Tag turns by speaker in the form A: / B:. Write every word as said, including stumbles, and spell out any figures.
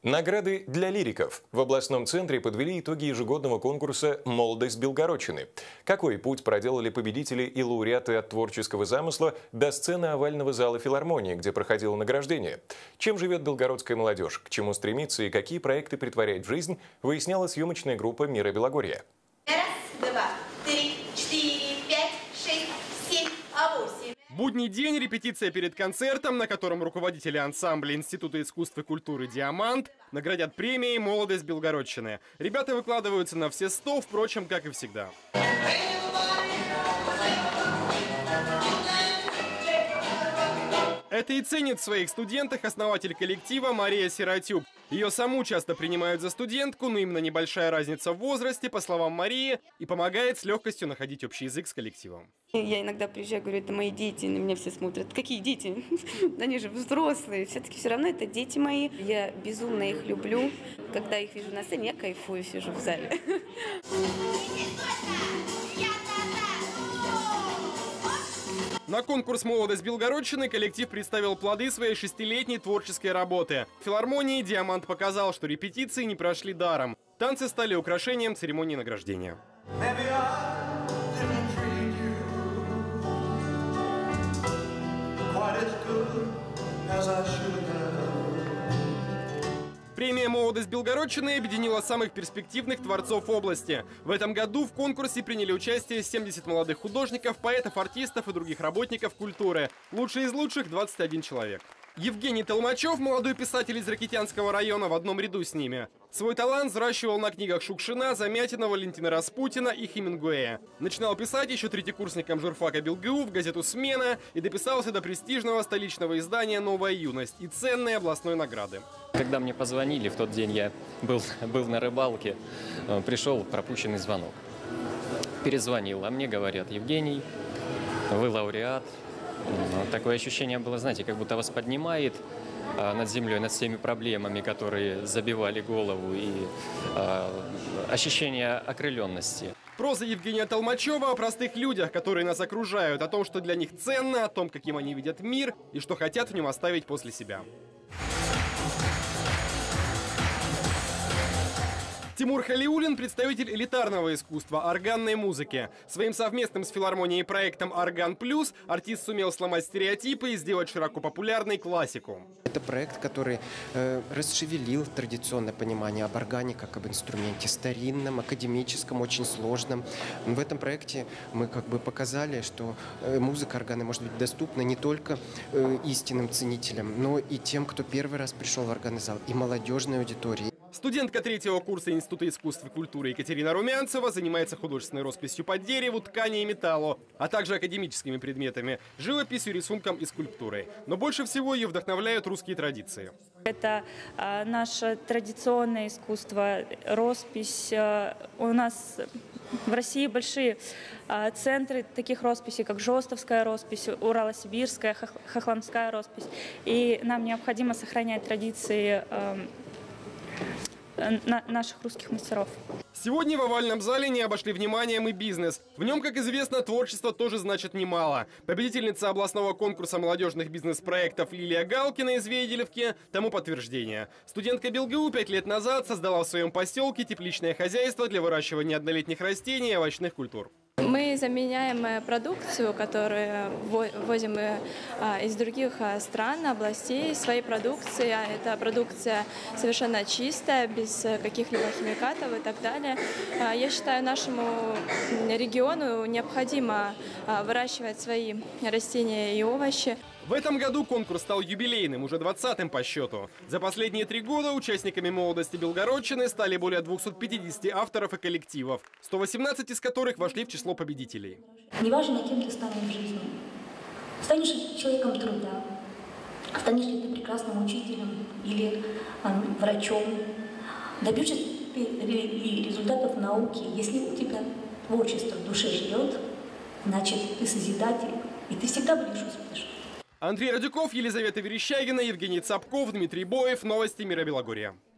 A: Награды для лириков. В областном центре подвели итоги ежегодного конкурса «Молодость Белгородчины». Какой путь проделали победители и лауреаты от творческого замысла до сцены овального зала филармонии, где проходило награждение? Чем живет белгородская молодежь, к чему стремится и какие проекты притворяет в жизнь, выясняла съемочная группа «Мира Белогорья».
B: Раз, два, три, четыре, пять, шесть, семь, а восемь.
C: Будний день, репетиция перед концертом, на котором руководители ансамбля Института искусств и культуры «Диамант» наградят премией «Молодость Белгородчины». Ребята выкладываются на все сто, впрочем, как и всегда. Это и ценит в своих студентах основатель коллектива Мария Сиротюк. Ее саму часто принимают за студентку, но именно небольшая разница в возрасте, по словам Марии, и помогает с легкостью находить общий язык с коллективом.
D: Я иногда приезжаю, говорю, это мои дети, на меня все смотрят. Какие дети? Они же взрослые. Все-таки все равно это дети мои. Я безумно их люблю. Когда их вижу на сцене, я кайфую, сижу в зале.
C: На конкурс «Молодость Белгородчины» коллектив представил плоды своей шестилетней творческой работы. В филармонии «Диамант» показал, что репетиции не прошли даром. Танцы стали украшением церемонии награждения. Премия «Молодость Белгородчины» объединила самых перспективных творцов области. В этом году в конкурсе приняли участие семьдесят молодых художников, поэтов, артистов и других работников культуры. Лучшие из лучших – двадцать один человек. Евгений Толмачев, молодой писатель из Ракитянского района, в одном ряду с ними. Свой талант взращивал на книгах Шукшина, Замятина, Валентина Распутина и Хемингуэя. Начинал писать еще третьекурсником журфака БелГУ в газету «Смена» и дописался до престижного столичного издания «Новая юность» и ценной областной награды.
E: Когда мне позвонили, в тот день я был, был на рыбалке, пришел пропущенный звонок. Перезвонил, а мне говорят: Евгений, вы лауреат. Такое ощущение было, знаете, как будто вас поднимает над землей, над всеми проблемами, которые забивали голову, и э, ощущение окрыленности.
C: Проза Евгения Толмачева о простых людях, которые нас окружают, о том, что для них ценно, о том, каким они видят мир и что хотят в нем оставить после себя. Тимур Халиуллин – представитель элитарного искусства, органной музыки. Своим совместным с филармонией проектом «Орган Плюс» артист сумел сломать стереотипы и сделать широко популярной классику.
F: Это проект, который э, расшевелил традиционное понимание об органе как об инструменте старинном, академическом, очень сложном. В этом проекте мы как бы показали, что э, музыка органа может быть доступна не только э, истинным ценителям, но и тем, кто первый раз пришел в органный зал, и молодежной аудитории.
C: Студентка третьего курса Института искусств и культуры Екатерина Румянцева занимается художественной росписью по дереву, ткани и металлу, а также академическими предметами – живописью, рисунком и скульптурой. Но больше всего ее вдохновляют русские традиции.
G: Это а, наше традиционное искусство, роспись. А, у нас в России большие а, центры таких росписей, как Жостовская роспись, Урало-Сибирская, Хохломская роспись. И нам необходимо сохранять традиции а, наших русских мастеров.
C: Сегодня в овальном зале не обошли вниманием и бизнес. В нем, как известно, творчество тоже значит немало. Победительница областного конкурса молодежных бизнес-проектов Лилия Галкина из Вейделевки тому подтверждение. Студентка БелГУ пять лет назад создала в своем поселке тепличное хозяйство для выращивания однолетних растений и овощных культур.
H: Мы заменяем продукцию, которую ввозим из других стран, областей, своей продукции. Это продукция совершенно чистая, без каких-либо химикатов и так далее. Я считаю, нашему региону необходимо выращивать свои растения и овощи.
C: В этом году конкурс стал юбилейным, уже двадцатым по счету. За последние три года участниками «Молодости Белгородчины» стали более двухсот пятидесяти авторов и коллективов, сто восемнадцать из которых вошли в число победителей.
I: Неважно, кем ты станешь в жизни. Станешь человеком труда, станешь ли ты прекрасным учителем или а, врачом, добьешься ли результатов науки. Если у тебя творчество в душе живет, значит ты созидатель, и ты всегда будешь успешен.
C: Андрей Радюков, Елизавета Верещагина, Евгений Цапков, Дмитрий Боев. Новости Мира Белогорья.